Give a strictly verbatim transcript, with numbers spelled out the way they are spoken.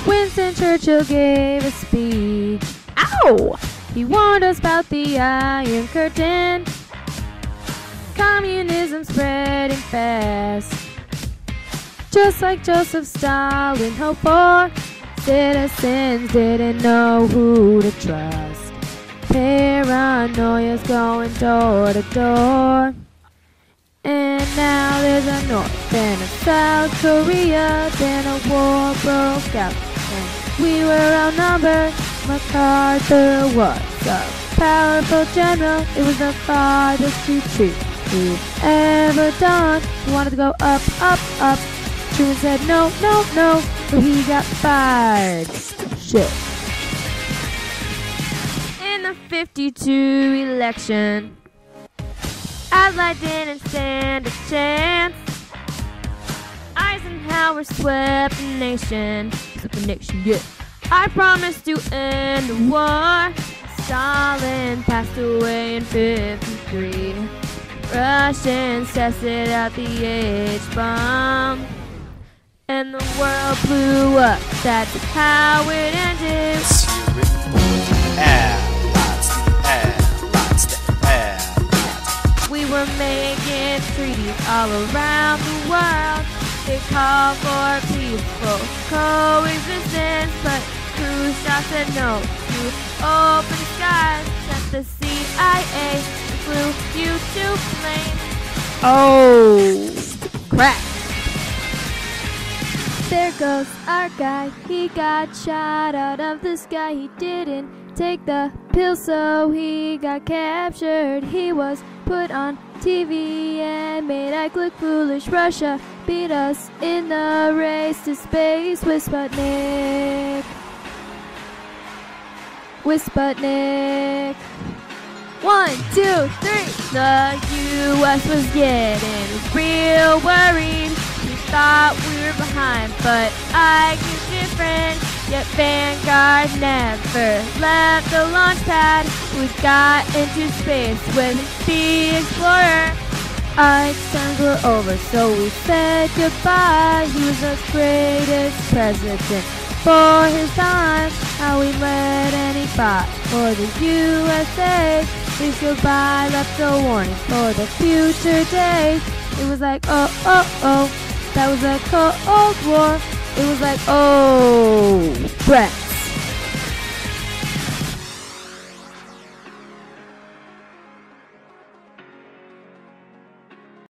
Winston Churchill gave a speech. Ow! He warned us about the Iron Curtain. Communism spreading fast. Just like Joseph Stalin hoped for, citizens didn't know who to trust. Paranoia's going door to door. And now there's a North and a South Korea. Then a war broke out and we were outnumbered. MacArthur was a powerful general. It was the farthest retreat we've ever done. He wanted to go up, up, up. Truman said no, no, no. So he got fired. Shit. In the fifty-two election, Adlai didn't stand a chance. Eisenhower swept the nation. Swept the nation, yeah. I promised to end the war. Stalin passed away in fifty-three. Russians tested out the H-bomb. And the world blew up. That's how it ended. We were making treaties all around the world. They called for peaceful coexistence, but Kruschev said no to open skies. Sent the C I A and flew you to planes. Oh, crap. There goes our guy. He got shot out of the sky. He didn't take the pill, so he got captured. He was put on T V and made act look foolish. Russia beat us in the race to space with Sputnik. With Sputnik. One, two, three. The U S was getting real worried. We thought we were behind, but I was different. Yet Vanguard never left the launch pad. We got into space with the Explorer. Our terms were over, so we said goodbye. He was the greatest president for his time. How he led and he fought for the U S A. His goodbye left a warning for the future days. It was like, oh, oh, oh, that was a Cold War. It was like, oh, breath.